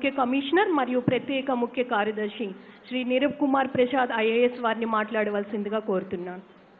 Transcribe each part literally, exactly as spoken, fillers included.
ముఖ్య కమిషనర్ మరియు ప్రత్యేక ముఖ్య కార్యదర్శి శ్రీ నీరబ్ కుమార్ ప్రసాద్ ఐఏఎస్ వారిని మాట్లాడవలసిందిగా కోరుతున్నాను.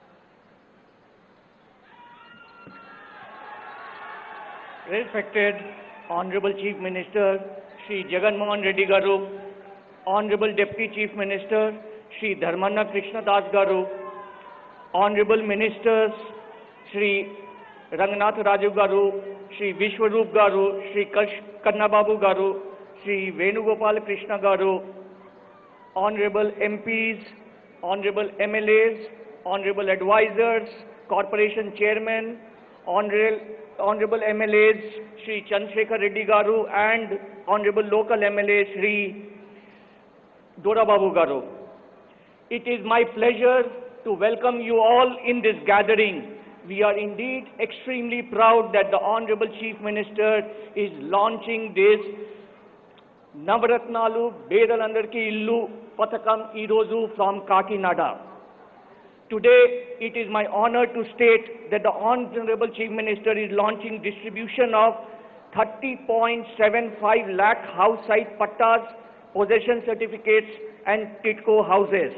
Respected Honorable Chief Minister Shri Jagan Mohan Reddy Garu, Honorable Deputy Chief Minister Shri Dharmanna Krishna Das Garu, Honorable Ministers Shri Ranganath Raju Garu, Shri Vishwaroop Garu, Shri Kanna Babu Garu, Shri Venugopal Krishna Garu, Honorable M Ps, Honorable M L As, Honorable Advisors, Corporation Chairman, Honorable Honorable M L As Shri Chandrasekhar Reddy Garu and Honorable Local M L A Shri Dora Babu Garu. It is my pleasure to welcome you all in this gathering. We are indeed extremely proud that the Honorable Chief Minister is launching this Navaratnalu Bedalandarki Illu Pathakam Irozu from Kakinada. Today, it is my honor to state that the Honorable Chief Minister is launching distribution of thirty point seven five lakh house site pattas, possession certificates and TIDCO houses.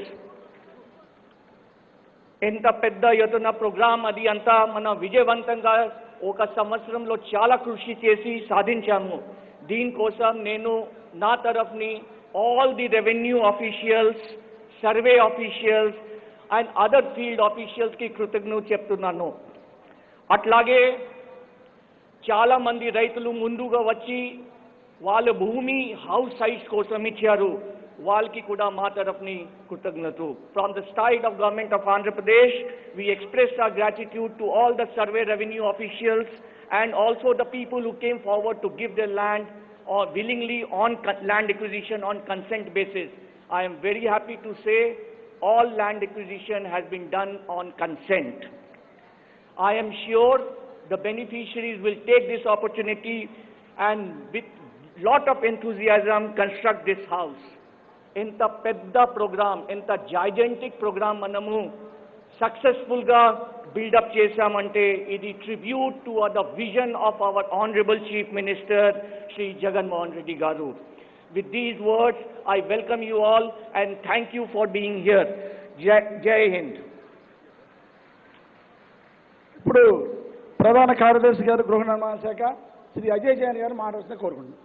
Enta pedda yatuna program adi anta mana vijayavantanga oka samvatsaramlo chala krushi chesi sadhinchamu. Deen kosam nenu na tarafni all the revenue officials, survey officials and other field officials ki కృతజ్ఞతలు చెప్తున్నాను. అట్లాగే చాలా మంది రైతులు ముందుగా వచ్చి వాళ్ళ భూమి హౌస్ సైట్స్ కోసం ఇచ్చారు. వాళ్ళకి కూడా మా తరఫుని కృతజ్ఞతలు. From the side of government of Andhra Pradesh, we express our gratitude to all the survey revenue officials and also the people who came forward to give their land or willingly on land acquisition on consent basis. I am very happy to say all land acquisition has been done on consent. I am sure the beneficiaries will take this opportunity and with lot of enthusiasm construct this house. Inta pedda program, inta gigantic program manamu successful ga build up chesamante idi tribute to the vision of our Honorable Chief Minister Shri Jagan Mohan Reddy Garu. With these words, I welcome you all and thank you for being here. Jai, Jai Hind. ఇప్పుడు ప్రధాన కార్యదర్శి గారు గృహ నిర్మాణ శాఖ శ్రీ అజయ్ జైన్ గారు మాట్లాడుతూ కోరుకుంటున్నాను.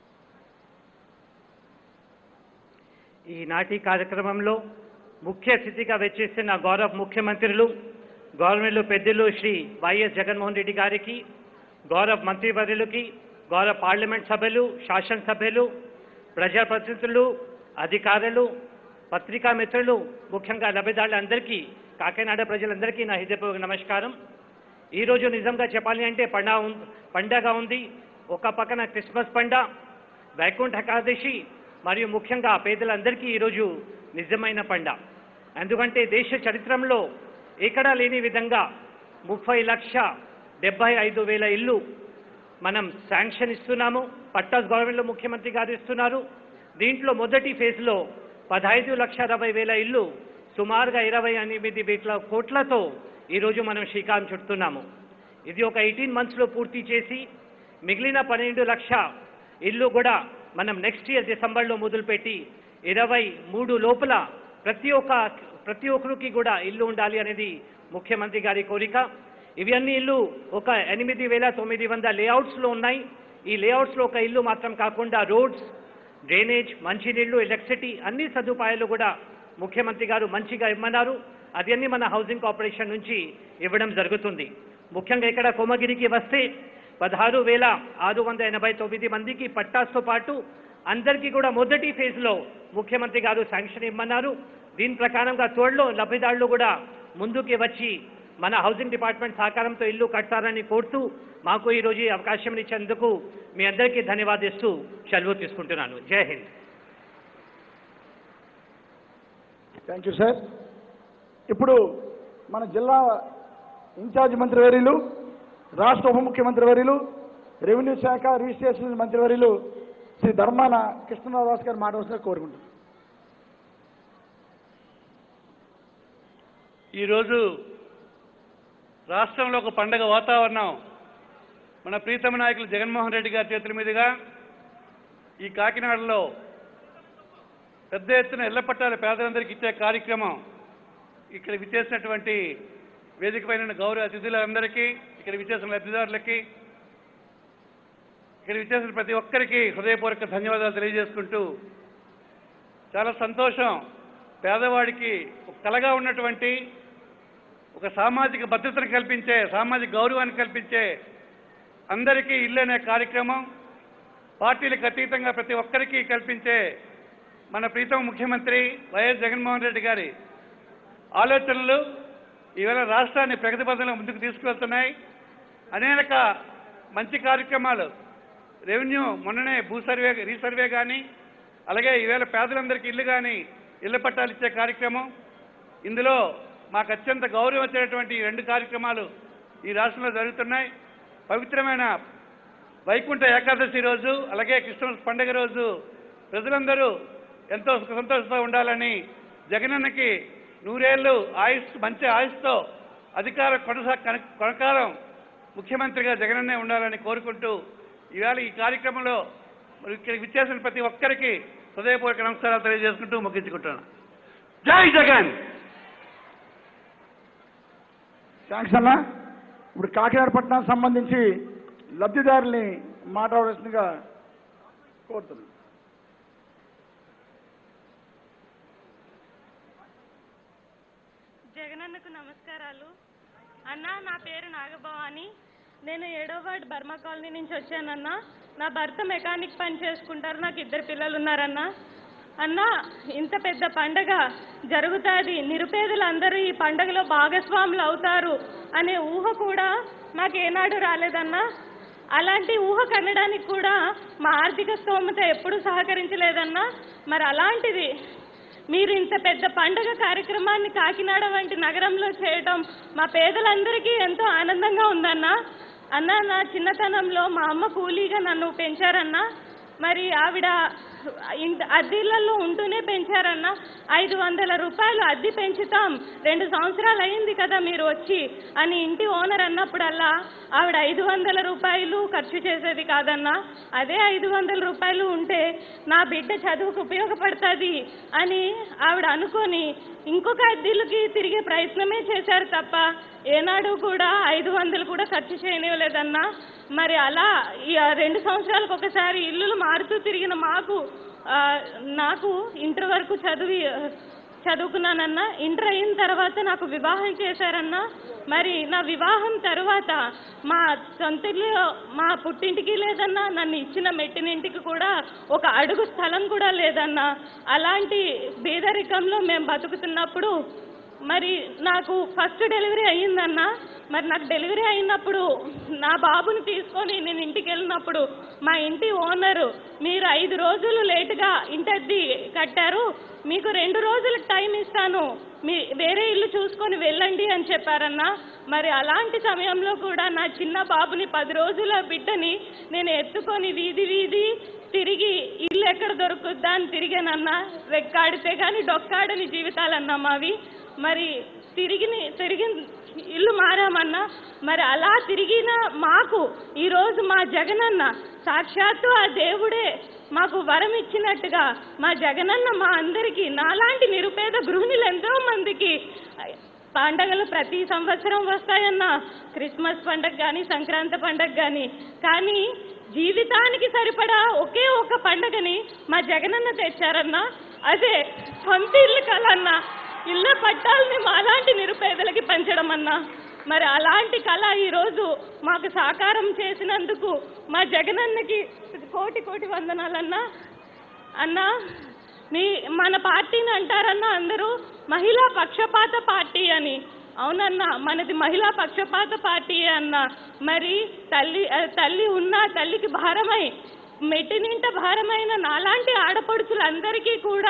ఈనాటి కార్యక్రమంలో ముఖ్య అతిథిగా వచ్చేసిన గౌరవ ముఖ్యమంత్రులు గవర్నమెంట్లో పెద్దలు శ్రీ వైఎస్ జగన్మోహన్ రెడ్డి గారికి, గౌరవ మంత్రివర్యులకి, గౌరవ పార్లమెంట్ సభ్యులు, శాసనసభ్యులు, ప్రజాప్రతినిధులు, అధికారులు, పత్రికా మిత్రులు, ముఖ్యంగా లబ్ధిదారులందరికీ, కాకినాడ ప్రజలందరికీ నా హృదయపూర్వక నమస్కారం. ఈరోజు నిజంగా చెప్పాలి అంటే పండగ పండగ ఉంది. ఒక పక్కన క్రిస్మస్ పండుగ, వైకుంఠ ఏకాదశి మరియు ముఖ్యంగా పేదలందరికీ ఈరోజు నిజమైన పండుగ. ఎందుకంటే దేశ చరిత్రలో ఎక్కడా లేని విధంగా ముప్పై లక్ష డెబ్బై ఐదు వేల ఇల్లు మనం శాంక్షన్ ఇస్తున్నాము. పట్టాస్ గవర్నమెంట్లో ముఖ్యమంత్రి గారు ఇస్తున్నారు. దీంట్లో మొదటి ఫేజ్లో పదహైదు లక్ష అరవై వేల ఇల్లు సుమారుగా ఇరవై ఎనిమిది వేల కోట్లతో ఈరోజు మనం శ్రీకారం చుడుతున్నాము. ఇది ఒక ఎయిటీన్ మంత్స్లో పూర్తి చేసి మిగిలిన పన్నెండు లక్ష ఇల్లు కూడా మనం నెక్స్ట్ ఇయర్ డిసెంబర్లో మొదలుపెట్టి ఇరవై మూడు లోపల ప్రతి ఒక్క ప్రతి ఒక్కరికి కూడా ఇల్లు ఉండాలి అనేది ముఖ్యమంత్రి గారి కోరిక. ఇవన్నీ ఇల్లు ఒక ఎనిమిది వేల తొమ్మిది వందల లేఅవుట్స్లో ఉన్నాయి. ఈ లేఅవుట్స్లో ఒక ఇల్లు మాత్రం కాకుండా రోడ్స్, డ్రైనేజ్, మంచినీళ్లు, ఎలక్ట్రిసిటీ అన్ని సదుపాయాలు కూడా ముఖ్యమంత్రి గారు మంచిగా ఇమ్మన్నారు. అదన్నీ మన హౌసింగ్ కార్పొరేషన్ నుంచి ఇవ్వడం జరుగుతుంది. ముఖ్యంగా ఇక్కడ కోమగిరికి వస్తే పదహారు వేల ఆరు వందల ఎనభై తొమ్మిది మందికి పట్టాస్తో పాటు అందరికీ కూడా మొదటి ఫేజ్లో ముఖ్యమంత్రి గారు శాంక్షన్ ఇమ్మన్నారు. దీని ప్రకారంగా త్వరలో లబ్ధిదారులు కూడా ముందుకి వచ్చి మన హౌసింగ్ డిపార్ట్మెంట్ సహకారంతో ఇల్లు కడతారని కోరుతూ మాకు ఈరోజు ఈ అవకాశం ఇచ్చేందుకు మీ అందరికీ ధన్యవాదిస్తూ సెలవు తీసుకుంటున్నాను. జై హింద్. Thank you sir. ఇప్పుడు మన జిల్లా ఇన్ఛార్జ్ మంత్రివర్యులు, రాష్ట్ర ఉప ముఖ్యమంత్రి వర్యులు, రెవెన్యూ శాఖ రిజిస్ట్రేషన్ మంత్రివర్యులు శ్రీ ధర్మాన కృష్ణదాస్ గారు మాట్లాడాల్సిన కోరుకుంటున్నాను. ఈరోజు రాష్ట్రంలో ఒక పండగ వాతావరణం మన ప్రీతమ నాయకులు జగన్మోహన్ రెడ్డి గారి చేతుల మీదుగా ఈ కాకినాడలో పెద్ద ఎత్తున ఇళ్ల పట్టాల పేదలందరికీ ఇచ్చే కార్యక్రమం ఇక్కడ విచ్చేసినటువంటి వేదిక పైన గౌరవ అతిథులందరికీ, ఇక్కడ విచ్చేసిన లబ్ధిదారులకి, ఇక్కడ విచ్చేసిన ప్రతి ఒక్కరికి హృదయపూర్వక ధన్యవాదాలు తెలియజేసుకుంటూ, చాలా సంతోషం. పేదవాడికి ఒక కలగా ఉన్నటువంటి ఒక సామాజిక భద్రతను కల్పించే, సామాజిక గౌరవాన్ని కల్పించే అందరికీ ఇల్లు అనే కార్యక్రమం పార్టీలకు అతీతంగా ప్రతి ఒక్కరికి కల్పించే మన ప్రీతమ ముఖ్యమంత్రి వైఎస్ జగన్మోహన్ రెడ్డి గారి ఆలోచనలు ఈవేళ రాష్ట్రాన్ని ప్రగతి పథంలో ముందుకు తీసుకువెళ్తున్నాయి. అనేక మంచి కార్యక్రమాలు, రెవెన్యూ మొన్ననే భూ సర్వే రీసర్వే కానీ, అలాగే ఈవేళ పేదలందరికీ ఇల్లు కానీ ఇళ్ల పట్టాలు ఇచ్చే కార్యక్రమం, ఇందులో మాకు అత్యంత గౌరవం వచ్చేటువంటి రెండు కార్యక్రమాలు ఈ రాష్ట్రంలో జరుగుతున్నాయి. పవిత్రమైన వైకుంఠ ఏకాదశి రోజు, అలాగే క్రిస్మస్ పండుగ రోజు ప్రజలందరూ ఎంతో సుఖ సంతోషంతో ఉండాలని, జగనన్నకి నూరేళ్లు ఆయుష్ మంచి ఆయుష్తో అధికార కొనసా కొనకాలం ముఖ్యమంత్రిగా జగనన్నే ఉండాలని కోరుకుంటూ ఈవేళ ఈ కార్యక్రమంలో ఇక్కడికి విచ్చేసిన ప్రతి ఒక్కరికి హృదయపూర్వక నమస్కారాలు తెలియజేసుకుంటూ ముగించుకుంటున్నాను. జై జగన్. థ్యాంక్స్ అన్న. ఇప్పుడు కాకినాడ పట్టణానికి సంబంధించి లబ్ధిదారుల్ని మాట్లాడవలసిందిగా కోరుతున్నాను. జగనన్నకు నమస్కారాలు. అన్న, నా పేరు నాగభవాని. నేను ఏడో వార్డు బర్మా కాలనీ నుంచి వచ్చానన్నా. నా భర్త మెకానిక్ పని చేసుకుంటారు. నాకు ఇద్దరు పిల్లలు ఉన్నారన్నా. అన్న, ఇంత పెద్ద పండగ జరుగుతుంది, నిరుపేదలందరూ ఈ పండగలో భాగస్వాములు అవుతారు అనే ఊహ కూడా నాకు ఏనాడు రాలేదన్నా. అలాంటి ఊహ కనడానికి కూడా మా ఆర్థిక స్తోమత ఎప్పుడూ సహకరించలేదన్నా. మరి అలాంటిది మీరు ఇంత పెద్ద పండగ కార్యక్రమాన్ని కాకినాడ వంటి నగరంలో చేయటం మా పేదలందరికీ ఎంతో ఆనందంగా ఉందన్నా. అన్న, నా చిన్నతనంలో మా అమ్మ కూలీగా నన్ను పెంచారన్నా. మరి ఆవిడ అద్దెళ్లలో ఉంటూనే పెంచారన్నా. ఐదు వందల రూపాయలు అద్దె పెంచుతాం, రెండు సంవత్సరాలు అయింది కదా మీరు వచ్చి అని ఇంటి ఓనర్ అన్నప్పుడల్లా ఆవిడ ఐదు వందల రూపాయలు ఖర్చు చేసేది కాదన్నా. అదే ఐదు వందల రూపాయలు ఉంటే నా బిడ్డ చదువుకు ఉపయోగపడుతుంది అని ఆవిడ అనుకొని ఇంకొక అద్దెలకి తిరిగే ప్రయత్నమే చేశారు తప్ప ఏనాడు కూడా ఐదు వందలు కూడా ఖర్చు చేయనివ్వలేదన్నా. మరి అలా ఈ రెండు సంవత్సరాలకు ఒకసారి ఇల్లులు మారుతూ తిరిగిన మాకు నాకు ఇంటర్ వరకు చదివి చదువుకున్నానన్నా. ఇంటర్ అయిన తర్వాత నాకు వివాహం చేశారన్నా. మరి నా వివాహం తర్వాత మా సొంతలో మా పుట్టింటికి లేదన్నా, నన్ను ఇచ్చిన మెట్టినింటికి కూడా ఒక అడుగు స్థలం కూడా లేదన్నా. అలాంటి పేదరికంలో మేము బతుకుతున్నప్పుడు మరి నాకు ఫస్ట్ డెలివరీ అయ్యిందన్నా. మరి నాకు డెలివరీ అయినప్పుడు నా బాబుని తీసుకొని నేను ఇంటికి వెళ్ళినప్పుడు మా ఇంటి ఓనరు, మీరు ఐదు రోజులు లేటుగా ఇంటద్దె కట్టారు, మీకు రెండు రోజులకు టైం ఇస్తాను, మీ వేరే ఇల్లు చూసుకొని వెళ్ళండి అని చెప్పారన్నా. మరి అలాంటి సమయంలో కూడా నా చిన్న బాబుని పది రోజుల బిడ్డని నేను ఎత్తుకొని వీధి వీధి తిరిగి ఇల్లు ఎక్కడ దొరుకుద్దా అని తిరిగానన్నా. రెక్కాడితే కానీ డొక్కాడని జీవితాలన్నా మావి. మరి తిరిగి తిరిగి ఇల్లు మారామన్నా. మరి అలా తిరిగిన మాకు ఈరోజు మా జగనన్న సాక్షాత్తు ఆ దేవుడే మాకు వరం ఇచ్చినట్టుగా మా జగనన్న మా అందరికీ నాలాంటి నిరుపేద గృహిణులు ఎంతో మందికి పండగలు ప్రతి సంవత్సరం వస్తాయన్నా. క్రిస్మస్ పండగ కానీ, సంక్రాంతి పండగ కానీ, కానీ జీవితానికి సరిపడా ఒకే ఒక పండగని మా జగనన్న తెచ్చారన్నా. అదే సొంత ఇల్లు కలన్నా, ఇళ్ళ పట్టాలని మాలాంటి నిరుపేదలకి పంచడం అన్నా. మరి అలాంటి కళ ఈరోజు మాకు సాకారం చేసినందుకు మా జగనన్నకి కోటి కోటి వందనాలన్నా. అన్నా, మీ మన పార్టీని అంటారన్నా అందరూ మహిళా పక్షపాత పార్టీ అని. అవునన్నా, మనది మహిళా పక్షపాత పార్టీ అన్నా. మరి తల్లి తల్లి ఉన్న తల్లికి భారమై మెట్టినింట భారమైన నాలాంటి ఆడపడుచులందరికీ కూడా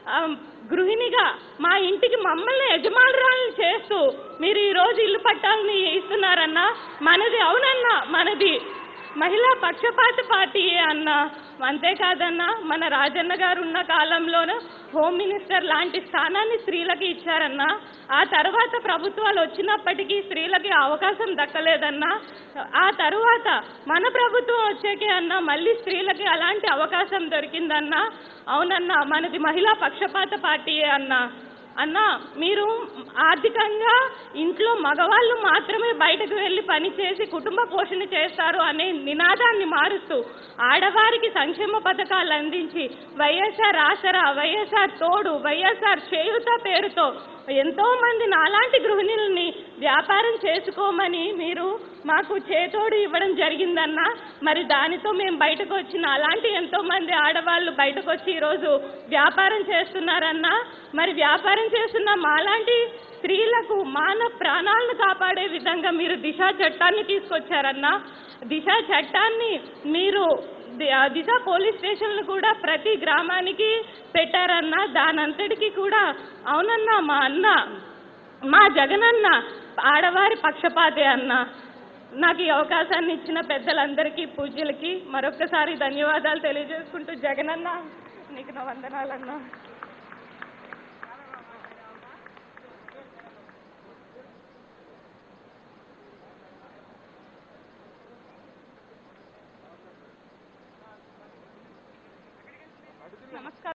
గృహిణిగా మా ఇంటికి మమ్మల్ని యజమానురాలను చేస్తూ మీరు ఈరోజు ఇల్లు పట్టాలని ఇస్తున్నారన్నా. మనది, అవునన్నా మనది. మహిళా పక్షపాత పార్టీయే అన్న. అంతేకాదన్నా, మన రాజన్న గారు ఉన్న కాలంలోనూ హోమ్ మినిస్టర్ లాంటి స్థానాన్ని స్త్రీలకి ఇచ్చారన్నా. ఆ తర్వాత ప్రభుత్వాలు వచ్చినప్పటికీ స్త్రీలకి అవకాశం దక్కలేదన్నా. ఆ తరువాత మన ప్రభుత్వం వచ్చాకే అన్నా మళ్ళీ స్త్రీలకి అలాంటి అవకాశం దొరికిందన్నా. అవునన్నా, మనది మహిళా పక్షపాత పార్టీయే అన్నా. అన్నా, మీరు ఆర్థికంగా ఇంట్లో మగవాళ్ళు మాత్రమే బయటకు వెళ్ళి పనిచేసి కుటుంబ పోషణ చేస్తారు అనే నినాదాన్ని మారుస్తూ ఆడవారికి సంక్షేమ పథకాలు అందించి వైఎస్ఆర్ ఆసరా, వైఎస్ఆర్ తోడు, వైఎస్ఆర్ చేయూత పేరుతో ఎంతో మంది నాలాంటి గృహిణుల్ని వ్యాపారం చేసుకోమని మీరు మాకు చేతోడు ఇవ్వడం జరిగిందన్నా. మరి దానితో మేము బయటకు వచ్చిన అలాంటి ఎంతో మంది ఆడవాళ్ళు బయటకు వచ్చి ఈరోజు వ్యాపారం చేస్తున్నారన్నా. మరి వ్యాపారం చేస్తున్న మాలాంటి స్త్రీలకు మాన ప్రాణాలను కాపాడే విధంగా మీరు దిశ చట్టాన్ని తీసుకొచ్చారన్నా. దిశ చట్టాన్ని మీరు దిశ పోలీస్ స్టేషన్లు కూడా ప్రతి గ్రామానికి పెట్టారన్నా. దానంతటికీ కూడా అవునన్నా, మా అన్న మా జగనన్న ఆడవారి పక్షపాతే అన్న. నాకు ఈ అవకాశాన్ని ఇచ్చిన పెద్దలందరికీ, పూజ్యులకి మరొకసారి ధన్యవాదాలు తెలియజేసుకుంటూ, జగనన్న నీకు నా వందనాలన్నా. నమస్కారం.